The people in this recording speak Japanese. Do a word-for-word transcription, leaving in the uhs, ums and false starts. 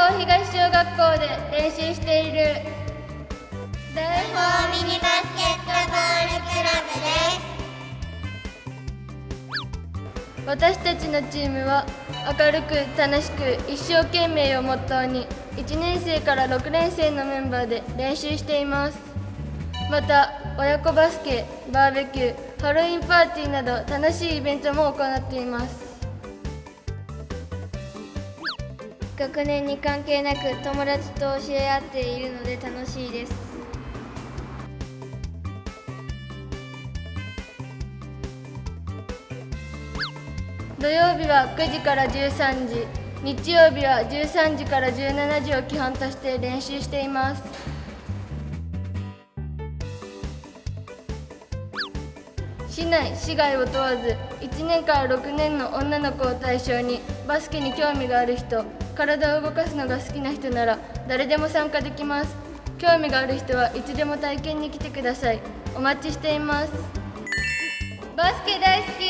宝東小学校で練習している大宝ミニバスケットボールクラブです。私たちのチームは明るく楽しく一生懸命をモットーにいちねん生からろくねん生のメンバーで練習しています。また親子バスケ、バーベキュー、ハロウィンパーティーなど楽しいイベントも行っています。学年に関係なく友達と教え合っているので楽しいです。土曜日はくじからじゅうさんじ、日曜日はじゅうさんじからじゅうしちじを基本として練習しています。市内、市外を問わずいちねんからろくねんの女の子を対象にバスケに興味がある人、体を動かすのが好きな人なら誰でも参加できます。興味がある人はいつでも体験に来てください。お待ちしています。バスケ大好き